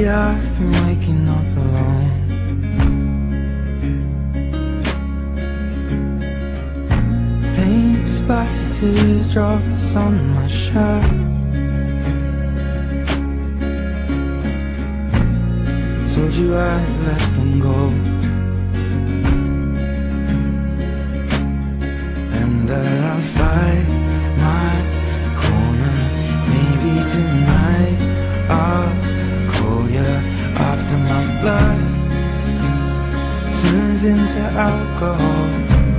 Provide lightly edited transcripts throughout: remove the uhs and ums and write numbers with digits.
I've been waking up alone. Paint splattered teardrops on my shirt. Told you I'd let them go, and that I'll fight my corner. Maybe tonight I'll call you after my blood turns into alcohol.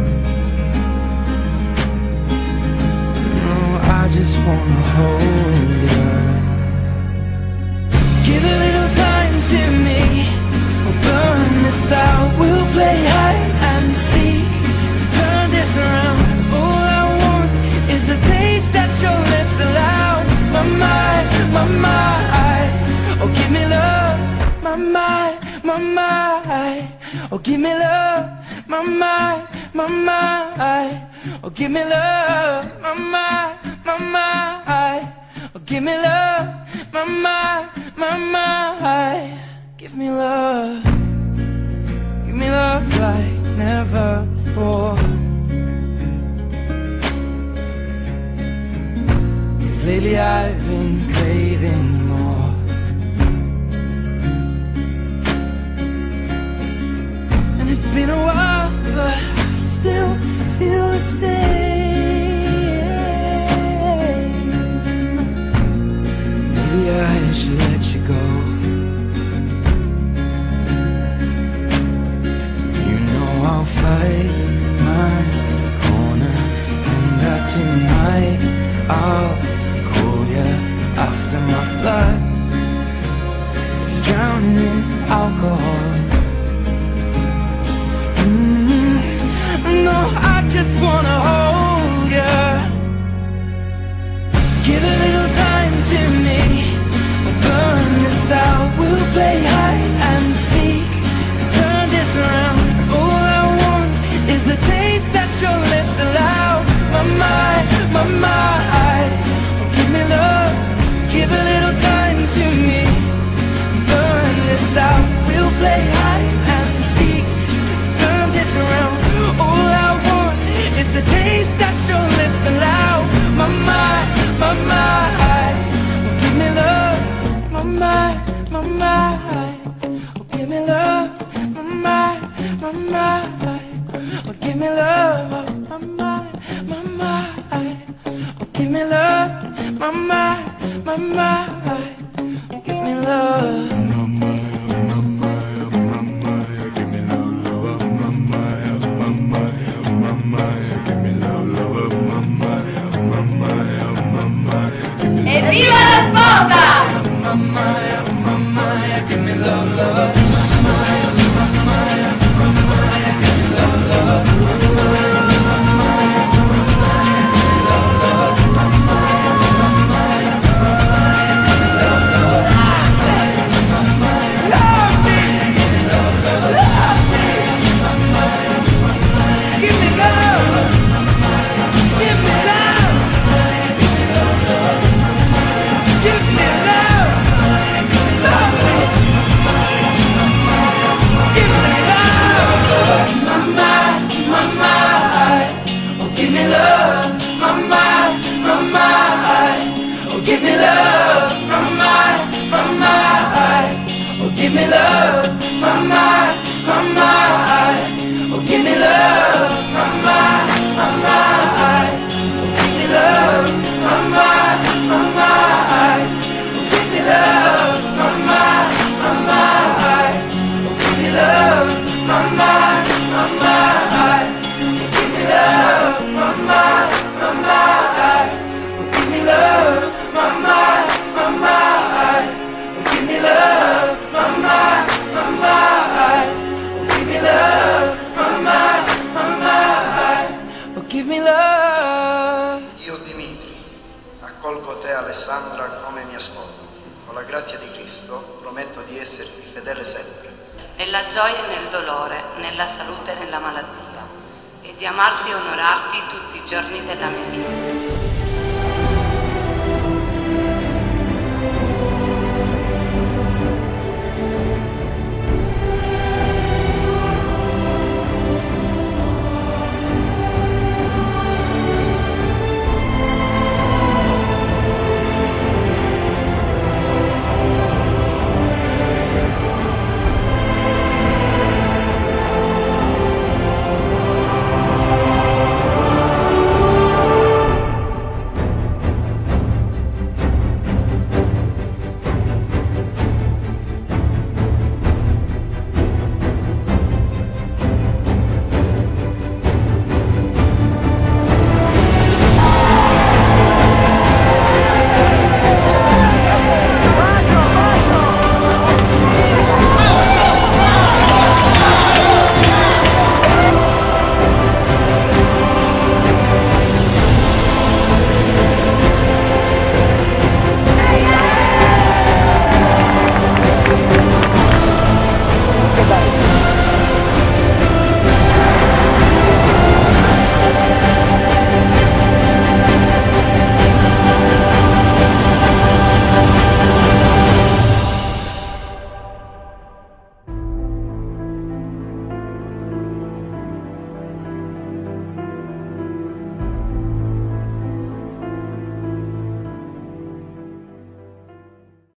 No, I just wanna hold you. Give a little time to me, we'll burn this out. We'll play hide and seek to turn this around. All I want is the taste that your lips allow. My mind, oh give me love. My mind, oh give me love. My mind, oh give me love. My mind, oh give me love. My mind, give me love. Give me love like never before. 'Cause lately I've been craving more. And it's been a while, but I still feel the same. Maybe I should let you go. You know I'll fight my corner, and that tonight I'll call you after my blood it's drowning in alcohol. No, I just wanna hold you. Give a little time to me, we'll burn this out. We'll play hide and seek to turn this around. All I want is the taste that your lips allow. My mind, oh give me love. Give a little time to me, burn this out. We'll play hide and seek to turn this around. All I want is the taste that your lips allow. My mind, oh give me love. My mind, oh give me love. My mind, oh give me love. My mind, oh give me love. My mind, oh give me love. Evviva la sposa! Give me love, love. Give me love, my mind, oh give me love, my mind, oh give me love, my mind, oh give me love, my mind, oh give me love, my mind, oh give me love, my mind, oh give me love, my mind, oh give me love. My mind, oh give me love, my mind, oh give me love, my mind, oh give me love. Io Dimitri accolgo te Alessandra come mia sposa. Con la grazia di Cristo prometto di esserti fedele sempre. Nella gioia e nel dolore, nella salute e nella malattia, e di amarti e onorarti tutti i giorni della mia vita.